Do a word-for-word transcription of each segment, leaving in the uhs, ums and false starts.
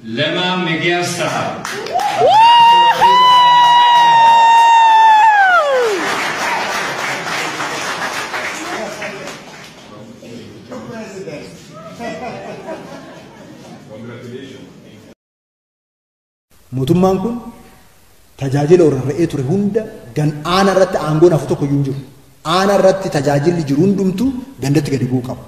Lema Megiasta. Mootummaan kun tajaajila warra re'ee ture hunda gan aana irratti aangoon hafu tokko iyyuu hin jiru. Aana irratti tajaajilli jiru hundumtuu gandatti gadi bu'uu qabu.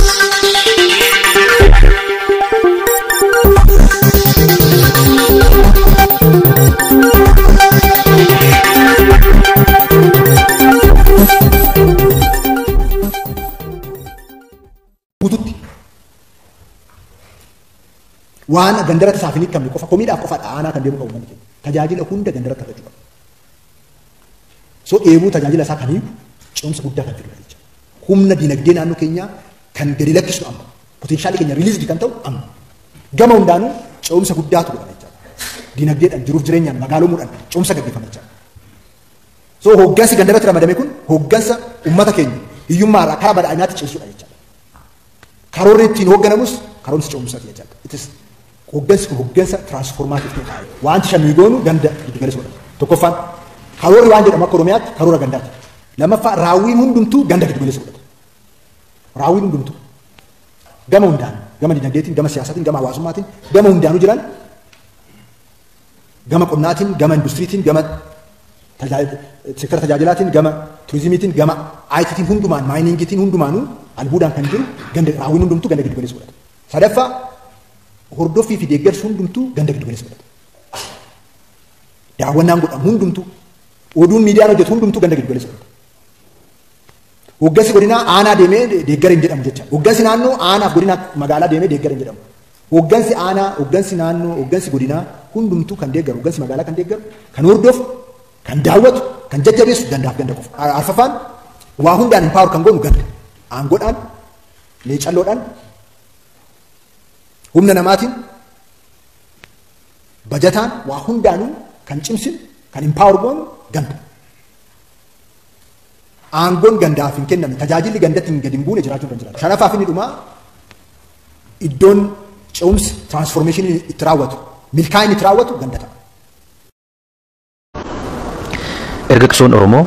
Guututti waan gandarratti saafiniif kamni qofa komiidhaaf qofa aanaa kan deemu qabu namni kenna. Tajaajila hunda gandarratti argachuu qabu. So eebuu tajaajila isaa kamiif cimsa guddaa kan fidu jechuudha. Humna dinagdee naannoo keenyaa kan gadi lakkisu amma. Poteenshaalii keenya riiliizdi kan ta'u amma. Gama hundaanuu cimsa guddaatu godhama jechuudha. Dinagdeedhaan jiruuf jireenyaan magaalomuudhaan cimsa gaggeeffama jechuudha. So hoggansi gandarratti ramadame kun hoggansa uummata keenya hiyyummaarraa karaa badhaadhinaatti cimsuudha jechuudha. Karoorri ittiin hoogganamus karoorri cimsaati jechuudha. Itis hoggansi kun hoggansa tiraansfoormaatiif ta'e. Wanti shamii goonu ganda giddu galeessa godhama. Tokkoffaan karoorri waan jedhamu akka Oromiyaatti karoora gandaati. Lammaffaa raawwiin hundumtuu ganda giddu galeessa godhata. Raawwiin hundumtuu gama hundaan gama dinagdeetiin gama siyaasaatiin gama hawaasummaatiin gama hundaanuu jiran gama qonnaatiin gama industiriitiin gama sektara tajaajilaatiin gama turizimiitiin gama aayitiitiin hundumaan maayiningiitiin hundumaanuu albuudhaan kan jiru ganda raawwiin hundumtuu ganda giddu galeessa godhata. Sadaffaa hordoffii fi deeggarsi hundumtuu ganda giddu galeessa godhata. Daawwannaan godhamu hundumtuu oduun miidiyaan hojjetu hundumtuu ganda giddu galeessa godhata. Hoggansi godinaa aanaa deemee deeggara hin jedhamu jecha. Hoggansi naannoo aanaaf godinaa magaalaa deemee deeggara hin jedhamu. Hoggansi aanaa, hoggansi naannoo, hoggansi godinaa hundumtuu kan deeggaru, hoggansi magaalaa kan deeggaru, kan hordofu, kan daawwatu, kan jajjabeessu gandaaf ganda qofa. Arfaffaan waa hundaan impaawar kan goonu ganda. Aangoodhaan, leecalloodhaan, humna namaatiin, bajataan waa hundaanuu kan cimsin, kan impaawar goonu ganda. Aangoon gandaaf hin kennamne tajaajilli gandatti hin gadi hin buune jiraachuu kan jiraatu. Shanaffaaf inni dhumaa iddoon ce'umsi tiraansfoormeeshinii itti raawwatu milkaa'inni itti raawwatu ganda ta'a. Erga qabsoon Oromoo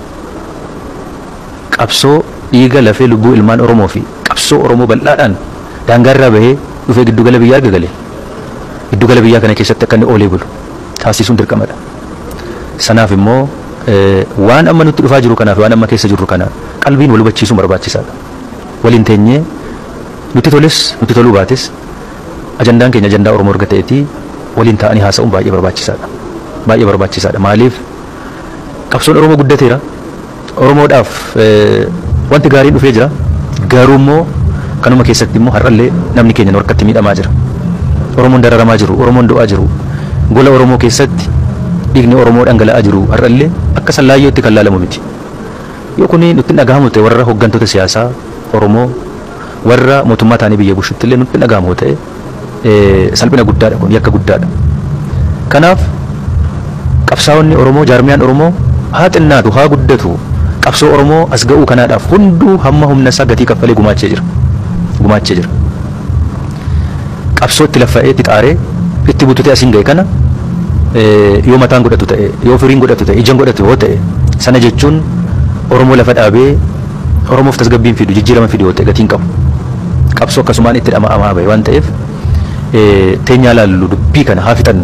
qabsoo dhiiga lafee lubbuu ilmaan Oromoo fi qabsoo Oromoo bal'aadhaan daangaarraa bahee dhufee giddugala biyyaa erga galee giddugala biyyaa kana keessatti akka inni oolee bulu taasisuun dirqamadha. Sanaaf immoo waan amma nutti dhufaa jiru kanaaf waan amma keessa jirru kana qalbiin wal hubachiisuun barbaachisaadha. Waliin teenyee nutti toles nutti toluu baates ajandaan keenya ajandaa Oromoo erga ta'eetii waliin ta'anii haasa'uun baay'ee barbaachisaadha. Baay'ee barbaachisaadha. Maaliif qabsoon Oromoo guddateera. Oromoodhaaf wanti gaariin dhufee jira. Garuu immoo kanuma keessatti immoo har'allee namni keenya harkatti miidhamaa jira. Oromoon dararamaa jiru, Oromoon du'aa jiru. Gola Oromoo keessatti dhiigni Oromoo dhangala'aa jiru har'allee akka sallaayyootti kan laalamu miti. Yoo kuni nutti dhagahamu ta'e warra hooggantoota siyaasaa Oromoo warra mootummaa ta'anii biyya bulchutti illee nutti dhagahamu ta'e salphina guddaadha kun yakka guddaadha. Kanaaf qabsaa'onni Oromoo jaarmiyaan Oromoo haa xinnaatu haa guddatu qabsoo Oromoo as ga'uu kanaadhaaf hunduu hamma humna isaa gatii kaffalee gumaachee jira. Gumaachee jira. Qabsoo itti laffa'ee itti xaaree itti bututee asiin ga'e kana yoo mataan godhatu ta'e yoo firiin godhatu ta'e ijaan godhatu yoo ta'e sana jechuun Oromoo lafa dhaabee Oromoof tasgabbiin fidu jijjiirama fidu yoo ta'e gatiin qabu. Qabsoo akkasumaan itti dhama'amaa bahe waan ta'eef teenyaa laallu dubbii kana haa fixannu.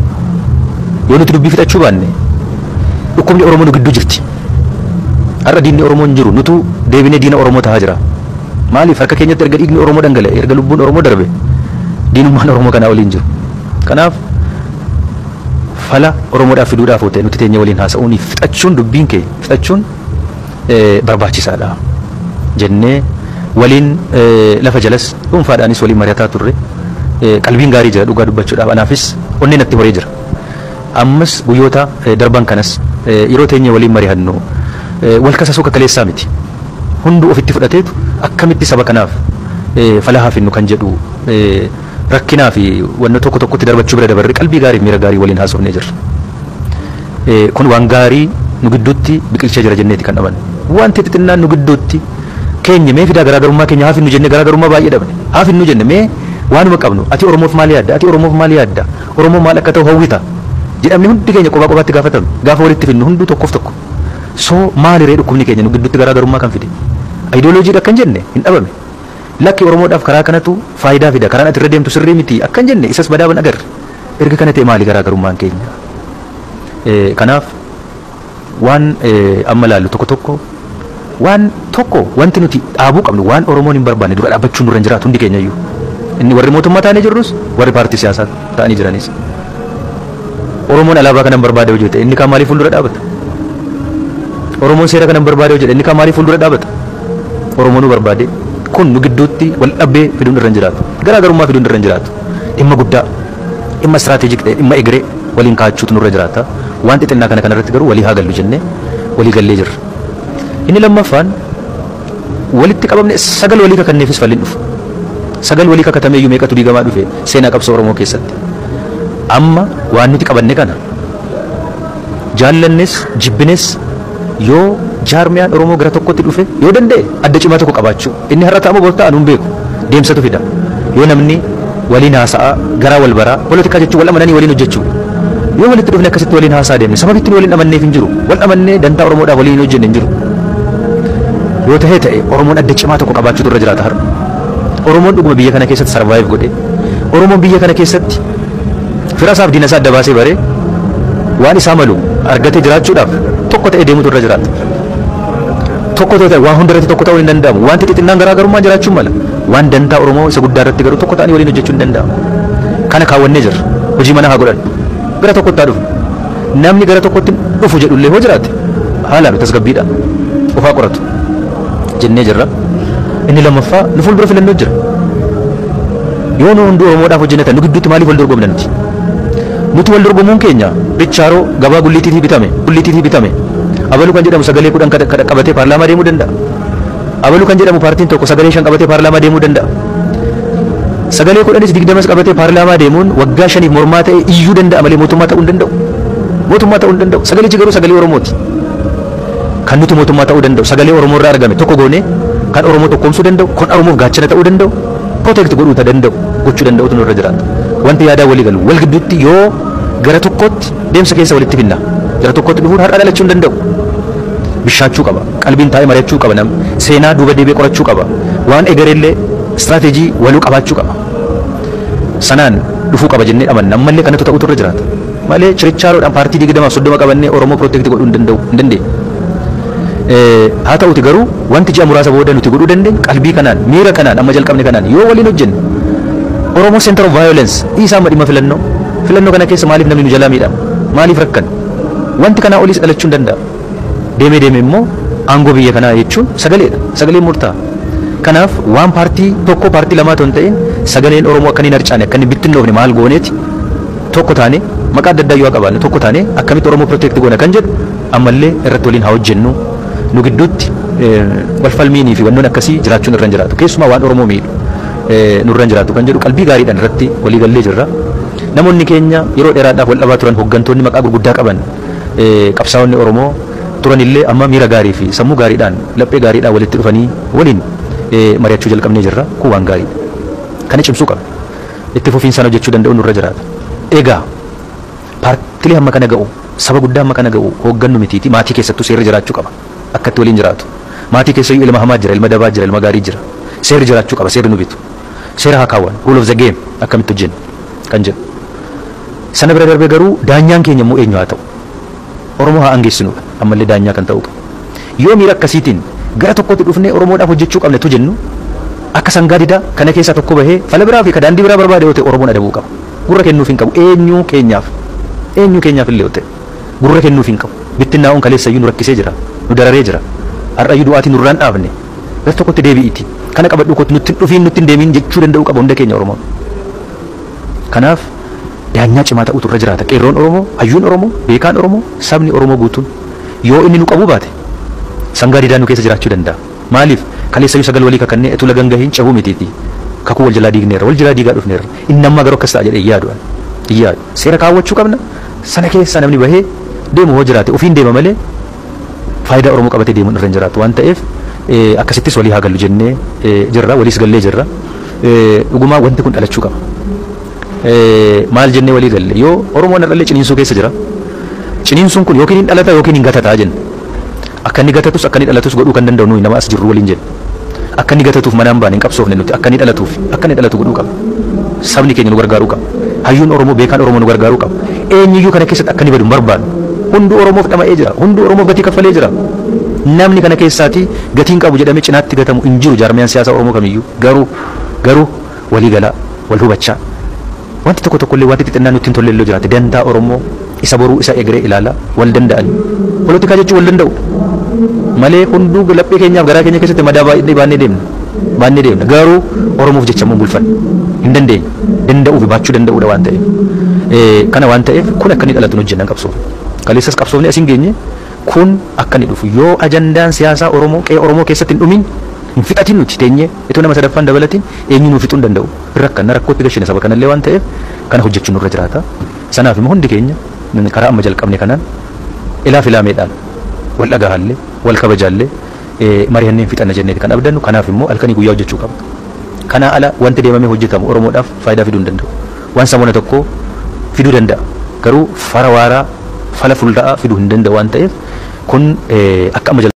Yoo nuti dubbii fixachuu baanne dhukkubni Oromoo nu gidduu jirti. Har'a diinni Oromoo hin jiru nutu deebinee diina Oromoo ta'aa jira. Maaliif harka keenyatti erga dhiigni Oromoo dhangala'e erga lubbuun Oromoo darbe diinummaan Oromoo kanaa waliin jiru. Kanaaf fala Oromoodhaaf fiduudhaaf yoo ta'e nuti teenyee waliin haasa'uun fixachuun dubbiin kee fixachuun barbaachisaadha jennee waliin lafa jalas dhuunfaadhaanis waliin mari'ataa turre qalbiin gaarii jira dhugaa dubbachuudhaaf anaafis onneen natti horee jira. Ammas guyyoota darban kanas yeroo teenyee waliin mari'annu wal kasasuu kakaleessaa miti. Hunduu ofitti fudhateetu akkamitti saba kanaaf fala haa finnu kan jedhu rakkinaa fi wanna tokko tokkotti darbachuu bira dabarre qalbii gaarii miira gaarii waliin haasofnee jirra. Kun waan gaarii nu gidduutti biqilchee jira jenneeti kan dhaban. Wanti xixinnaan nu gidduutti keenya mee fidaa garaagarummaa keenya haa finnu jenne garaagarummaa baay'ee dhabne. Haa finnu jenne mee waanuma qabnu ati Oromoof maal yaadda ati Oromoof maal yaadda Oromoo maal akka ta'u hawwita jedhamni hundi keenya qophaa qophaatti gaafatamu gaafa walitti finnu hunduu tokkoof tokko soo maaliree dhukkubni keenya nu gidduutti garaagarummaa kan fide ayidooloojiidha akkan jenne hin dhabame lakki Oromoodhaaf karaa kanatu faayidaa fida karaan ati irra deemtu sirrii miti akkan jenne isas badaaban agarre erga kana ta'e maali garaagarummaan keenya kanaaf waan amma laallu tokko tokko waan tokko wanti nuti dhaabuu qabnu waan Oromoon hin barbaanne dura dhaabbachuun nurra hin jiraatu hundi keenya iyyuu inni warri mootummaa ta'anii jirrus warri paartii siyaasaa ta'anii jiranis Oromoon alaabaa kana barbaade hojii ta'e inni kan maaliif fuuldura dhaabata Oromoon seera kana barbaade hojii inni kan maaliif fuuldura dhaabata Oromoon nu barbaade kun nu gidduutti wal dhabbee fiduun irra hin jiraatu garaagarummaa fiduun irra hin jiraatu dhimma guddaa dhimma istiraatiijik ta'e dhimma egeree waliin kaachuutu nurra jiraata waan xixinnaa kana kanarratti garuu walii haa gallu jennee walii gallee jirra inni lammaffaan walitti qabamne sagal walii kakanneefis falliin dhufu sagal walii kakatame iyyuu meeqatu diigamaa dhufe seenaa qabsoo Oromoo keessatti amma waan nuti qabanne kana jaallannes jibbines yoo jaarmiyaan Oromoo gara tokkotti dhufe yoo danda'e adda cimaa tokko qabaachuu inni har'a ta'amu boortaa anuun beeku deemsatu fida yoo namni waliin haasa'a garaa wal baraa polotikaa jechuun wal amananii waliin hojjechuu yoo walitti dhufne akkasitti waliin haasa'a deemne sababitti waliin amanneef hin jiru wal amannee dantaa Oromoodhaaf waliin hojjenne hin jiru yoo ta'ee ta'e Oromoon adda cimaa tokko qabaachuutu irra jiraata har'a Oromoon dhuguma biyya kana keessatti sarvaayiv godhe Oromoon biyya kana keessatti fira isaaf diina isaa adda baasee baree waan isaa malu argatee jiraachuudhaaf tokko ta'ee deemutu irra jiraata tokko ta'ee waan hundarratti tokko ta'uu hin danda'amu wanti xixinnaan garaagarummaa jiraachuun mala waan dantaa Oromoo isa guddaa irratti garuu tokko ta'anii waliin hojjechuu hin danda'amu kana kaawwannee jirra hojii mana haa godhan gara tokkotti haa dhufu namni gara tokkotti dhufu jedhullee hoo jiraate haalaan tasgabbiidha ofaa qoratu jennee jirra inni lammaffaa nu fuuldura filannoo jira yoo nu hundi Oromoodhaaf hojjenneta nu gidduutti maaliif wal dorgomna nuti nuti wal dorgomuun keenya richaaroo gabaa gulliitiitii bitame gulliitiitii bitame abalu kan jedhamu sagalee kudhan qabatee paarlaamaa deemuu danda'a abalu kan jedhamu paartiin tokko sagalee shan qabatee paarlaamaa deemuu danda'a sagalee kudhanis digdamas qabatee paarlaamaa deemuun waggaa shaniif mormaa ta'e iyyuu danda'a malee mootummaa ta'uu hin danda'u mootummaa ta'uu hin danda'u sagalichi garuu sagalee Oromooti kan nuti mootummaa ta'uu danda'u sagalee Oromoo irraa argame tokko goone kan Oromoo tokkoomsuu danda'u kan Oromoof gaachana ta'uu danda'u protect godhuu danda'u gochuu danda'utu nurra jiraata wanti yaadaa walii galu wal gidduutti yoo gara tokkotti deemsa keessa walitti finna gara tokkotti dhufuun har'a dhalachuu hin danda'u bishaachuu qaba qalbiin taa'ee mari'achuu qaba nam seenaa duuba deebi'ee qorachuu qaba waan egereellee istiraatiijii waluu qabaachuu qaba sanaan dhufuu qaba jennee amanna ammallee kanatu ta'utu irra jiraata malee chirichaaroodhaan paartii digdamaaf soddoma qabannee Oromoo protect godhuu hin danda'u hin dandeenye haa ta'uti garuu wanti ji'a muraasa booda nuti godhuu dandeenya qalbii kanaan miira kanaan amma jalqabne kanaan yoo waliin hojjenne Oromoo center of violence isaa madhima filannoo filannoo kana keessa maaliif namni nu jalaa miidhama maaliif rakkan wanti kanaa oliis dhalachuu hin danda'a deemee deemee immoo aangoo biyya kanaa jechuun sagaleedha sagaleen murtaa kanaaf waan paartii tokko paartii lamaa ta'an ta'in sagaleen Oromoo akka hin harcaane akka hin bittinnoofne maal gooneeti tokko taane maqaa adda addaa yoo qabaanne tokko taane akkamitti Oromoo protect goona kan jedhu ammallee irratti waliin haa hojjennu nu gidduutti wal falmiinii fi wannoon akkasii jiraachuun irra hin jiraatu keessumaa waan Oromoo miidhu nurra hin jiraatu kan jedhu qalbii gaariidhaan irratti walii gallee jirra namoonni keenya yeroo dheeraadhaaf wal dhabaa turan hoggantoonni maqaa gurguddaa qaban qabsaa'onni Oromoo turanillee amma miira gaarii fi sammuu gaariidhaan laphee gaariidhaan walitti dhufanii waliin mari'achuu jalqabnee jirra kun waan gaariidha kana cimsuu qaba itti fufiinsaan hojjechuu danda'u nurra jiraata egaa paartilee hamma kana ga'u saba guddaa hamma kana ga'u hoggannu mitiiti maatii keessattuu seerri jiraachuu qaba akkatti waliin jiraatu maatii keessayyuu ilma hamaa jira ilma dabaa jira ilma gaarii jira seerri jiraachuu qaba seerri nu bitu seera haa kaawwan rule of the game akkamitti hojjennu kan jedhu sana bira darbee garuu daanyaan keenya immoo eenyu haa ta'u Oromoo haa angeessinuudha ammallee daanyaa kan ta'u yoo miira akkasiitiin gara tokkotti dhufnee Oromoodhaaf hojjechuu qabne tu jennu akka sangaa didaa kana keessaa tokko bahee fala biraa fi ka daandii biraa barbaade yoo ta'e Oromoon adabuu qaba gurra kennuuf hin qabu eenyu keenyaaf eenyu keenyaaf illee yoo ta'e gurra kennuuf hin qabu bittinnaa'uun kaleessayyuu nu rakkisee jira nu dararee jira har'ayyuu du'aatii nurraan dhaabne gara tokkotti deebi'iiti kana qabadhu kotti nutti dhufiin nutti hin deemiin jechuu danda'u qaba hunda keenya Oromoo kanaaf daanyaa cimaa ta'utu irra jiraata qeerroon Oromoo hayyuun Oromoo beekaan Oromoo sabni Oromoo guutuun yoo inni nu qabu baate sangaa didaa nu keessa jiraachuu danda'a maaliif kaleessayyuu sagal walii kakannee etu lagan gahiin cabuu mitiiti kakuu wal jalaa diigneerra wal jalaa diigaa dhufneerra inni amma garuu akkas ta'a jedhee iyyaadudha iyyaadu seera kaawwachuu qabna sana keessa namni bahee deemu hoo jiraate ofiin deema malee faayidaa Oromoo qabatee deemuun irra hin jiraatu waan ta'eef akkasittis walii haa gallu jennee jirra waliis gallee jirra dhugumaa wanti kun dhalachuu qaba. Maal jennee walii galle yoo Oromoon dhallee ciniinsuu keessa jira. Ciniinsuun kun yookiin hin dhalata yookiin hin gatataa jenna. Akka inni gatatus akka inni dhalatus godhuu kan danda'u nuyi nama as jirru waliin jenna. Akka inni gatatuuf mana hin baane hin qabsoofne nuti akka inni dhalatuuf akka inni dhalatu godhuu qaba. Sabni keenya nu gargaaruu qaba. Hayyuun Oromoo beekaan Oromoo nu gargaaruu qaba. Eenyuyyuu kana keessatti akka inni badu hin barbaadu. Hundi Oromoof dhama'ee jira. Hundi Oromoof gatii kaffalee jira. Namni kana keessaati gatiin qabu jedhamee cinaatti gatamu hin jiru jaarmiyaan siyaasaa Oromoo kamiyyuu. Garuu garuu walii galaa wal hubachaa. Wanti tokko tokkollee wanti xixinnaan nutti hin tolle illee jiraate danda'a Oromoo isa boruu isa egeree ilaala wal danda'ani. Polotikaa jechuun wal danda'u. Malee hunduu laphee keenyaaf garaa keenya keessatti madaa baannee deemna. Baannee deemna. Garuu Oromoof jecha mun bulfanne. Hin dandeenye. Danda'uu fi baachuu danda'uudha waan ta'eef. Kana waan ta'eef kun akka inni dhalatu nu hojjennan qabsoof. Kaleessas qabsoofne asiin geenye kun akka inni dhufu yoo ajandaan siyaasaa Oromoo qe'ee Oromoo keessatti hin dhumin hin fixatin nuti teenye itoo nama sadaffaan dabalatiin eenyu nu fixuu hin danda'u. Rakkanna rakkootti gashine saba kanallee waan ta'eef kana hojjechuun nurra jiraata. Sanaaf immoo hundi keenya karaa amma jalqabne kanaan ilaa filaameedhaan wal dhagahaallee wal kabajaallee mari'anneen fixanna jenneeti kan abdannu. Kanaaf immoo halkanii guyyaa hojjechuu qabna. Kanaa ala wanti deemamee hojjetamu Oromoodhaaf faayidaa fiduu hin danda'u. Waan sammuna tokko fiduu danda'a. Garuu fara waaraa fala fuulda'aa fiduu hin danda'u waan ta'eef kun akka amma